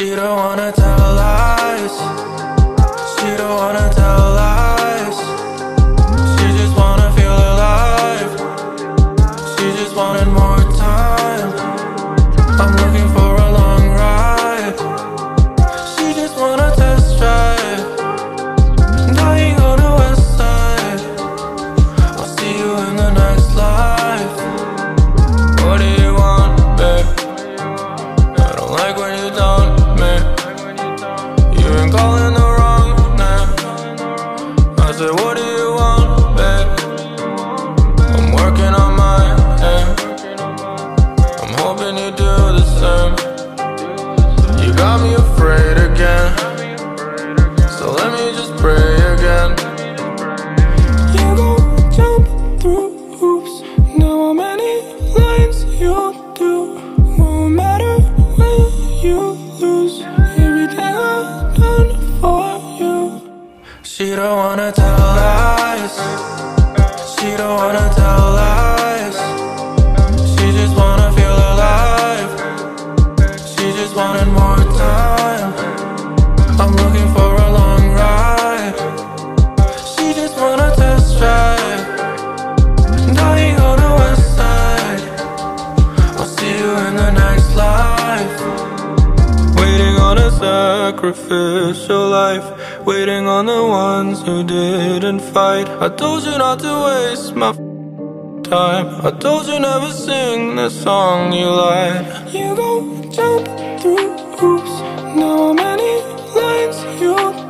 She don't wanna tell lies. She don't wanna tell lies. She just wanna feel alive. She just wanted more time. I'm looking for a long ride. She just wanna test drive. Dying on the west side. I'll see you in the next life. What do you want, babe? I don't like when you don't, man. You've been calling the wrong name. I said, what do you want, babe? I'm working on my aim. I'm hoping you do the same. You got me afraid again, so let me just pray again. You gon' jump through hoops. Now how many lines you do? Won't matter when you lose. Everything I've done for you. She don't wanna tell lies. She don't wanna tell lies. She just wanna feel alive. She just wanted more time. I'm looking for a long ride. She just wanna test drive. Dying on the west side. I'll see you in the next life. Waiting on a sacrificial life. Waiting on the ones who didn't fight. I told you not to waste my time. I told you never sing the song you lied. You gon' jump through hoops. Now how many lines you